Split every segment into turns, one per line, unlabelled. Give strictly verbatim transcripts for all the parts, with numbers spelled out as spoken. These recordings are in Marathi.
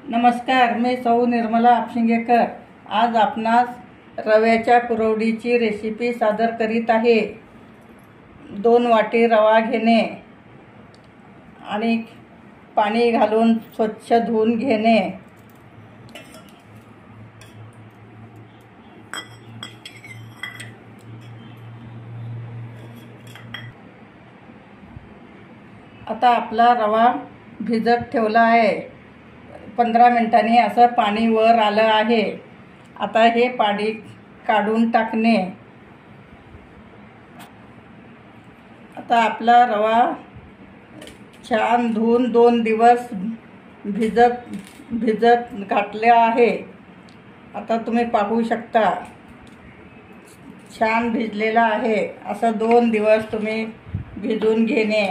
नमस्कार, मी सौ निर्मला आपशिंगेकर आज आपणास रव्याच्या कुरवडीची रेसिपी सादर करीत आहे। दोन वाटी रवा घेणे आणि पाणी घालून स्वच्छ धुवून घेणे। आता आपला रवा भिजत ठेवला आहे। पंधरा मिनिटांनी असं पाणी वर आलं आहे। आता हे पाणी काढून टाकणे। आता आपला रवा छान धुवून दोन दिवस भिजत भिजत घातले आहे। आता तुम्ही पाहू शकता छान भिजलेला आहे। असं दोन दिवस तुम्ही भिजून घेणे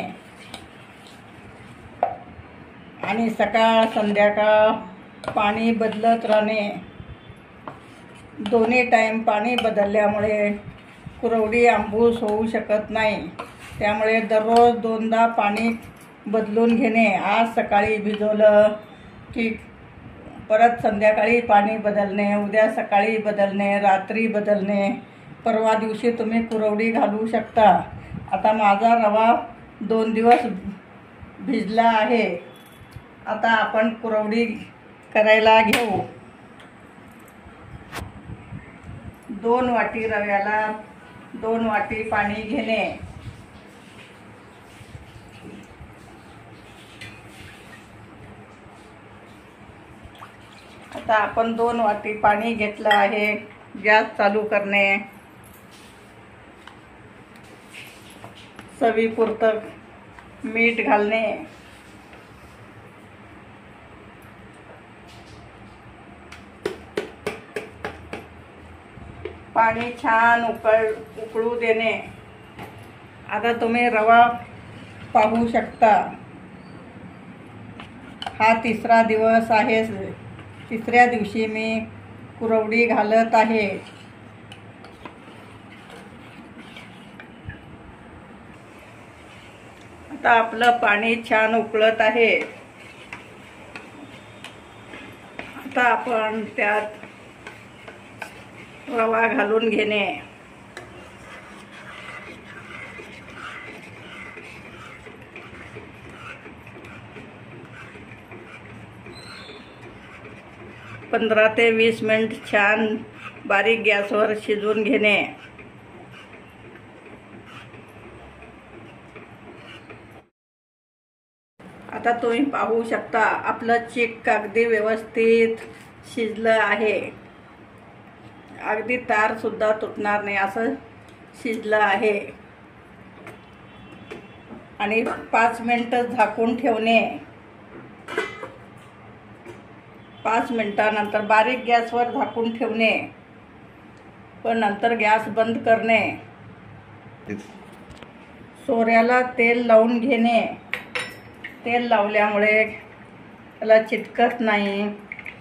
आणि सकाळ संध्याकाळ पाणी बदलत राहणे। दोन्ही टाइम पाणी बदलल्यामुळे कुरवडी आंबूस होऊ शकत नाही, त्यामुळे दररोज दोनदा पाणी बदलून घेणे। आज सकाळी भिजवलं की परत संध्याकाळी पाणी बदलणे, उद्या सकाळी बदलणे, रात्री बदलणे, परवा दिवशी तुम्ही कुरवडी घालू शकता। आता माझा रवा दोन दिवस भिजला आहे। आता आपण कुरवडी करायला घेऊ। दोन वाटी रव्याला दोन वाटी पाणी घेणे। आता आपण दोन वाटी पाणी घेतलं आहे। गॅस चालू करणे। चवीपुरतं मीठ घालणे। पाणी छान उकळ उकळू देणे। आता तुम्ही रवा पाहू शकता। हा तिसरा दिवस आहे। तिसऱ्या दिवशी मी कुरवडी घालत आहे। आता आपलं पाणी छान उकळत आहे। आता आपण त्यात रवा घालून घेणे। पंधरा ते वीस मिनिट छान बारीक गॅसवर शिजवून घेणे। आता तुम्ही पाहू शकता आपलं चिक अगदी व्यवस्थित शिजलं आहे। अगदी तार सुद्धा तुटणार नाही असं शिजलं आहे। आणि पाच मिनिटं झाकून ठेवणे। पाच मिनिटानंतर बारीक गॅसवर झाकून ठेवणे, पण नंतर गॅस बंद करणे। सोऱ्याला तेल लावून घेणे। तेल लावल्यामुळे त्याला चिटकत नाही।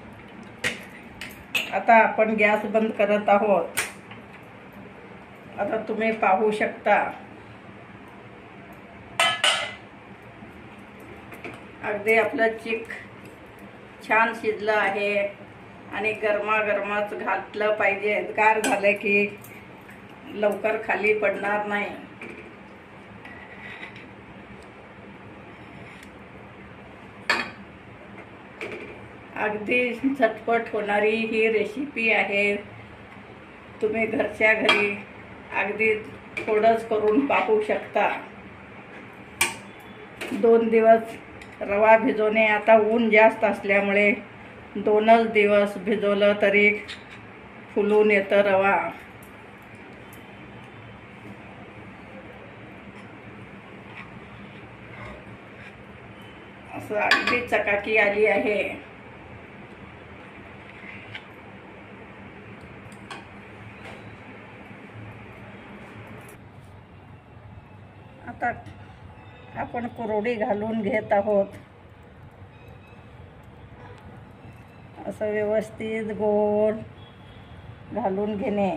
आता आपण गॅस बंद करत आहोत। आता तुम्ही पाहू शकता अगदी आपलं चिक छान शिजलं आहे आणि गरमागरमाच घातलं पाहिजे। गार झालं की लवकर खाली पडणार नाही। अगदी झटपट होणारी ही रेसिपी आहे। तुम्ही घरच्या घरी अगदी थोडंच करून पाहू शकता। दोन दिवस रवा भिजवणे। आता ऊन जास्त असल्यामुळे दोनच दिवस भिजवलं तरी फुलून येतं रवा। असं अगदी चकाकी आली आहे। आता आपण कुरवडी घालून घेत आहोत। असं व्यवस्थित गोल घालून घेणे।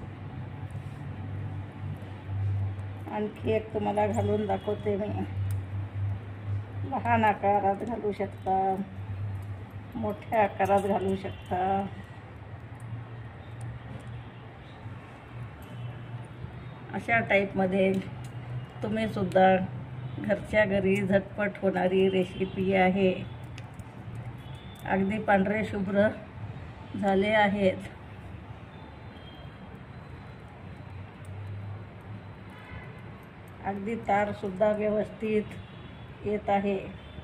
आणखी एक तुम्हाला घालून दाखवते मी। लहान आकारात घालू शकता, मोठ्या आकारात घालू शकता। अशा टाईपमध्ये तुम्ही सुद्धा घरच्या घरी झटपट होणारी रेसिपी आहे। अगदी पांढरे शुभ्र झाले आहेत। अगदी तार सुद्धा व्यवस्थित येत आहे।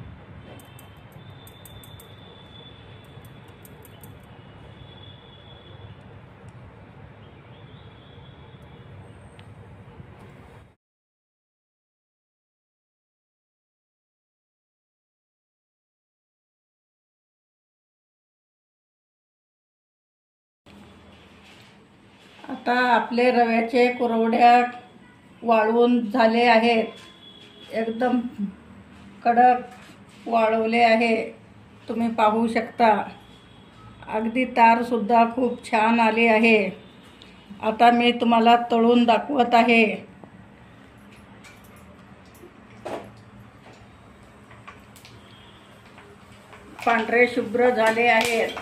आता आपले रव्याचे कुरवड्या वाळवून झाले आहेत, एकदम कडक वाळवले आहे। तुम्ही पाहू शकता अगदी तार सुद्धा खूप छान आली आहे। आता मी तुम्हाला तळून दाखवत आहे। पांढरे शुभ्र झाले आहेत।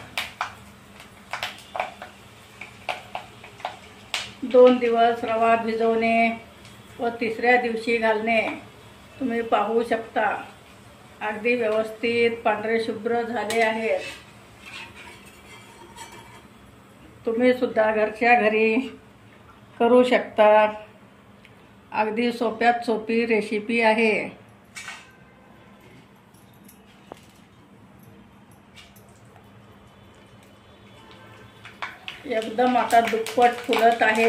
दोन दिवस रवा भिजवणे व तिसऱ्या दिवशी घालणे तुम्ही पाहू शकता। अगदी व्यवस्थित पांढरे शुभ्र झाले आहेत। तुम्ही सुद्धा घरच्या घरी करू शकता। अगदी सोप्यात सोपी रेसिपी आहे। एकदम आता दुप्पट फुलत आहे।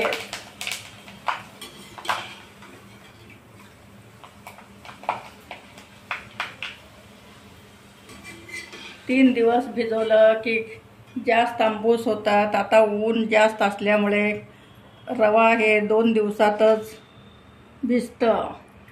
तीन दिवस भिजवलं की जास्त आंबूस होतात। आता ऊन जास्त असल्यामुळे रवा हे दोन दिवसातच भिजतं।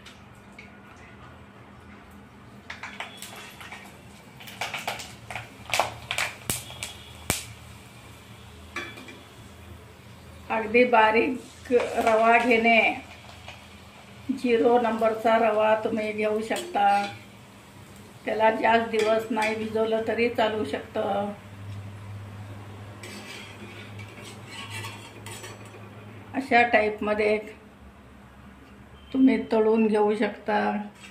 अगदी बारीक रवा घेणे, झिरो नंबरचा रवा तुम्ही घेऊ शकता। त्याला जास्त दिवस नाही भिजवलं तरी चालू शकतं। अशा टाईपमध्ये तुम्ही तळून घेऊ शकता।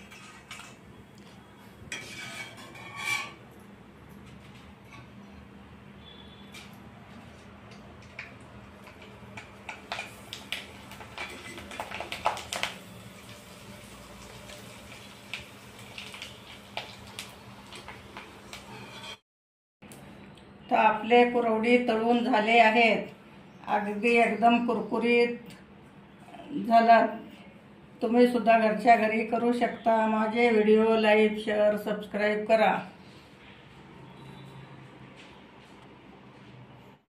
तर आपले कुरवडी तळून झाले आहेत। अगदी एकदम कुरकुरीत झाला। तुम्ही सुद्धा घरच्या घरी करू शकता। माझे व्हिडिओ लाईक शेअर सबस्क्राईब करा।